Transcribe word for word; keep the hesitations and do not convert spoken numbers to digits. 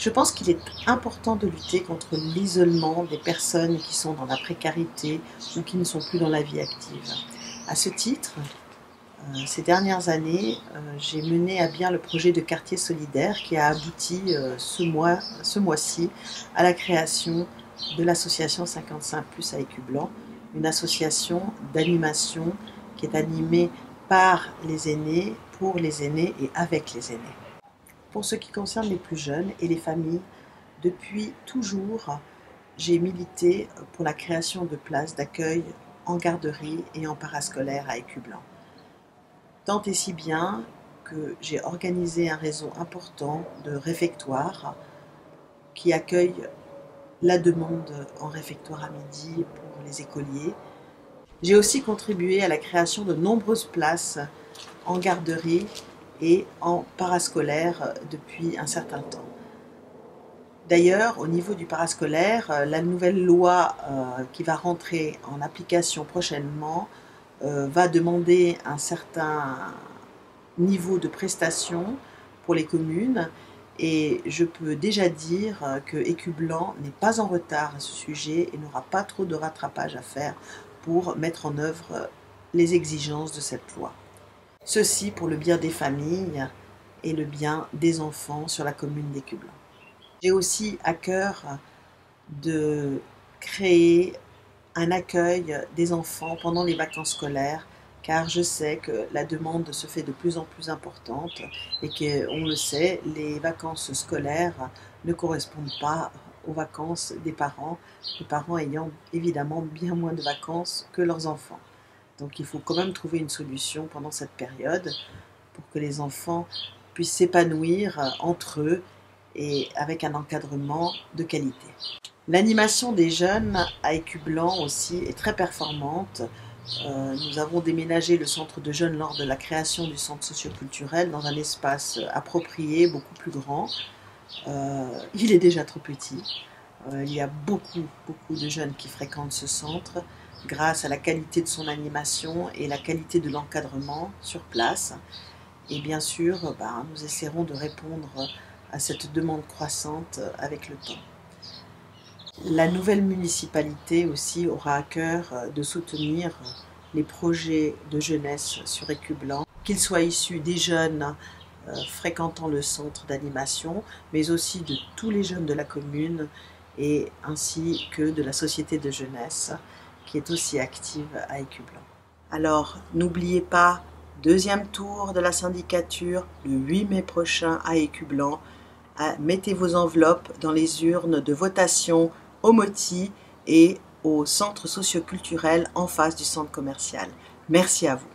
Je pense qu'il est important de lutter contre l'isolement des personnes qui sont dans la précarité ou qui ne sont plus dans la vie active. À ce titre, euh, ces dernières années, euh, j'ai mené à bien le projet de quartier solidaire qui a abouti euh, ce mois, ce mois-ci à la création de l'association cinquante-cinq plus à Écublens, une association d'animation qui est animée par les aînés, pour les aînés et avec les aînés. Pour ce qui concerne les plus jeunes et les familles, depuis toujours, j'ai milité pour la création de places d'accueil en garderie et en parascolaire à Écublens. Tant et si bien que j'ai organisé un réseau important de réfectoires qui accueillent la demande en réfectoire à midi pour les écoliers. J'ai aussi contribué à la création de nombreuses places en garderie et en parascolaire depuis un certain temps. D'ailleurs, au niveau du parascolaire, la nouvelle loi euh, qui va rentrer en application prochainement euh, va demander un certain niveau de prestation pour les communes et je peux déjà dire que Écublens n'est pas en retard à ce sujet et n'aura pas trop de rattrapage à faire pour mettre en œuvre les exigences de cette loi. Ceci pour le bien des familles et le bien des enfants sur la commune d'Écublens. J'ai aussi à cœur de créer un accueil des enfants pendant les vacances scolaires, car je sais que la demande se fait de plus en plus importante et qu'on le sait, les vacances scolaires ne correspondent pas aux vacances des parents, les parents ayant évidemment bien moins de vacances que leurs enfants. Donc il faut quand même trouver une solution pendant cette période pour que les enfants puissent s'épanouir entre eux et avec un encadrement de qualité. L'animation des jeunes à Écublens aussi est très performante. Euh, nous avons déménagé le centre de jeunes lors de la création du centre socioculturel dans un espace approprié, beaucoup plus grand. Euh, il est déjà trop petit. Euh, il y a beaucoup, beaucoup de jeunes qui fréquentent ce centre grâce à la qualité de son animation et la qualité de l'encadrement sur place. Et bien sûr, bah, nous essaierons de répondre à cette demande croissante avec le temps. La nouvelle municipalité aussi aura à cœur de soutenir les projets de jeunesse sur Écublens, qu'ils soient issus des jeunes euh, fréquentant le centre d'animation, mais aussi de tous les jeunes de la commune et ainsi que de la société de jeunesse qui est aussi active à Écublens. Alors n'oubliez pas, deuxième tour de la syndicature le huit mai prochain à Écublens. Mettez vos enveloppes dans les urnes de votation au Moti et au centre socioculturel en face du centre commercial. Merci à vous.